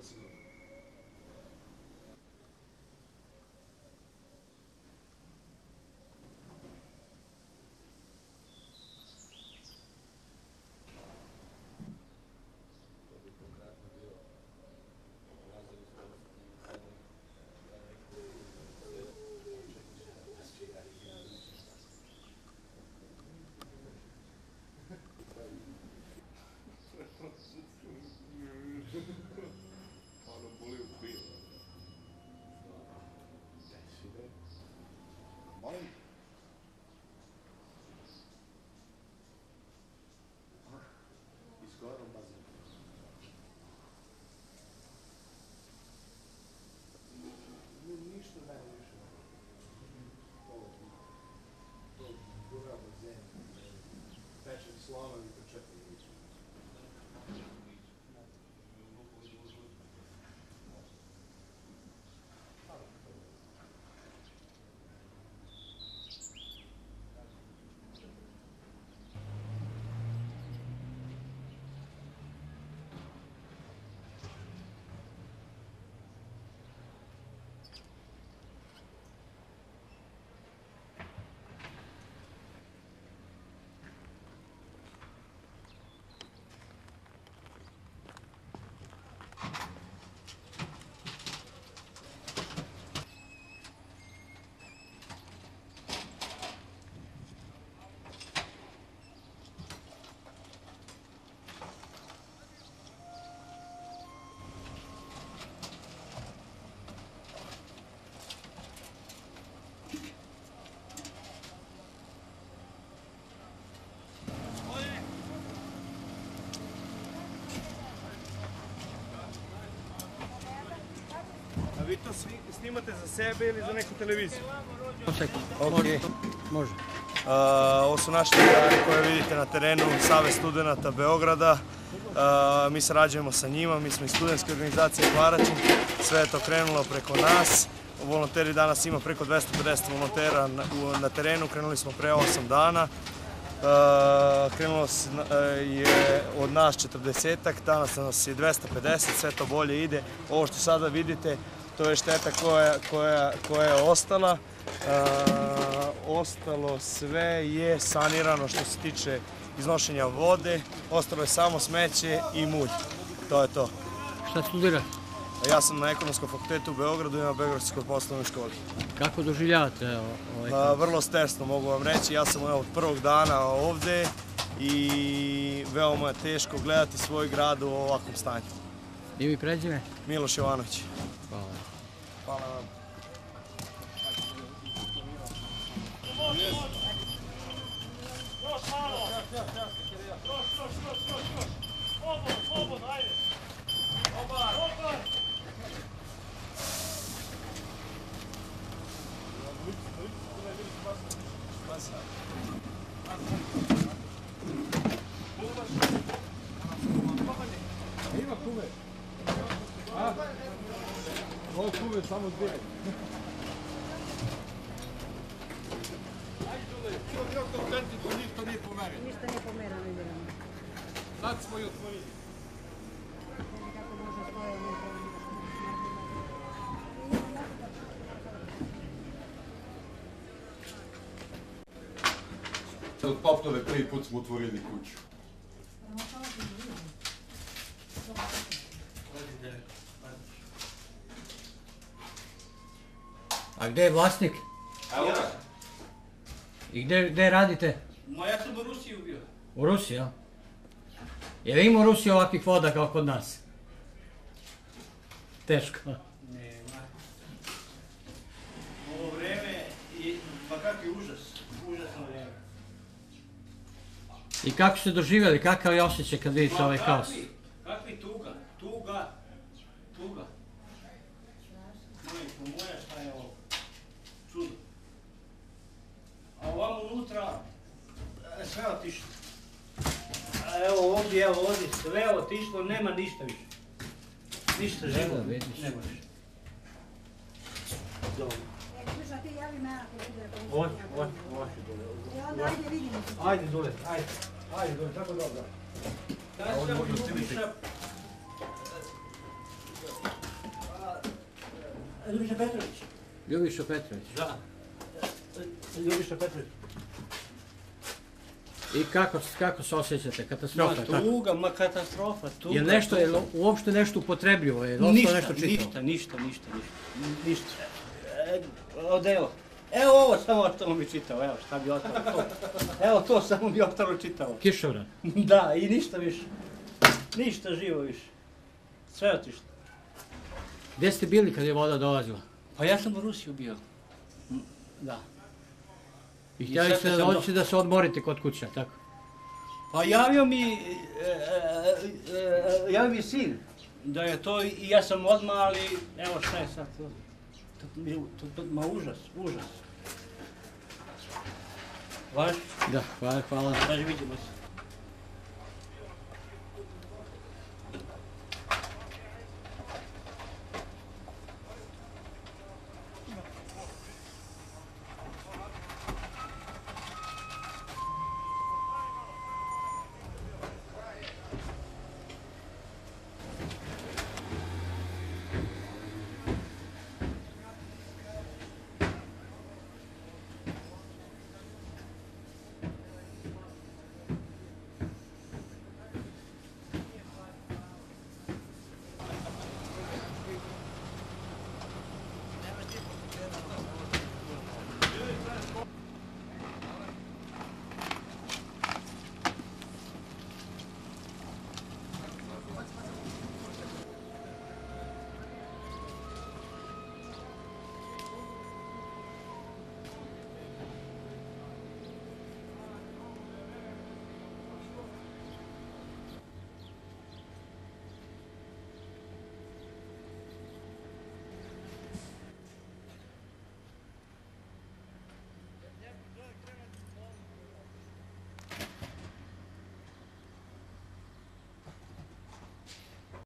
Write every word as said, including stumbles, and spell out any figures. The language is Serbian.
Slanovi početni nisu. Vi to snimate za sebe ili za neku televiziju? Može. Može. Ovo su naši drugari koje vidite na terenu Savez studenata Beograda. Mi sarađujemo sa njima, mi smo iz studentske organizacije Hvaračin. Sve je to krenulo preko nas. Volonteri danas ima preko dvesta pedeset volontera na terenu, krenuli smo pre osam dana. Krenulo je od nas četrdesetak, danas nas je dvesta pedeset, sve to bolje ide. Ovo što sada vidite, to je šteta koja je ostala. Ostalo sve je sanirano što se tiče iznošenja vode, ostalo je samo smeće i mulj. To je to. Šta studirate? Ja sam na Ekonomskom fakultetu u Beogradu i na Beogradskoj poslovnoj školi. Kako doživljavate ovaj kaos? Vrlo stresno mogu vam reći, ja sam od prvog dana ovde i veoma je teško gledati svoj grad u ovakvom stanju. Ime i prezime? Miloš Jovanović. Hvala. Hvala vam. Još malo! Još, još, još, još, još! Slobodno, slobodno, ajde! Obar, obar! Ima kume. Ovo kume samo dvije. Ajde, Dule, imam bio kontenti, to ništa nije pomereno. Ništa nije pomereno, idemo. Sad smo i otvorili. Kako može stoje, ne znam. Od Paptove prvi put smo otvorili kuću. A gde je vlasnik? Evo ga. I gde radite? Ma ja sam u Rusiji bio. U Rusiji, jel? Je li ima u Rusiji ovakvih voda kao kod nas? Teško. Nema. Ovo vreme, pa kakvi užas, užasno vreme. I kako ste doživjeli, kakav je osjećaj kad vidite ovaj kaos? Kakvi tuga, tuga, tuga. Majko moja, šta je ovo? Čudo. A ovamo unutra, sve otišlo. Evo ovdje, evo ovdje, sve otišlo, nema ništa više. Ništa živo, nema više. Dobro. Sluša, ti javi me ako bude pomoći. Oći, oći, oći dole. I onda ajde vidimo se. Ajde dole, ajde. Ajde dole, tako dobro. Daj se tamo ljubim više. Ljubiša Petrović. Ljubiša Petrović. Da. Ljubiša Petrović. I kako, kako se osjećate? Katastrofa, Ma tako? tuga, ma katastrofa, tuga. Je nešto, je tuga. li uopšte nešto upotrebljivo? Je li ostalo Ništa, nešto čitavo? ništa, ništa, ništa, ništa, ništa. E, od evo, evo ovo samo ostalo mi čitao, evo šta bi ostalo to. Evo to samo bi ostalo čitao. Kišovran. Da, i ništa više. Ništa živo više. Sve je otišlo. Gdje ste bili kad je voda dolazila? Pa ja sam u Rusiju bio. M, Da. I I htjeli sad ste kad da sam dođete da se odmorite kod kuće, tako? Pa javio mi, e, e, e, javio mi sin da je to i ja sam odmah, ali evo šta je sad to. To, mi- to, to ma užas, užas. Vaš, Da, hvala, hvala. kaže vidimo se.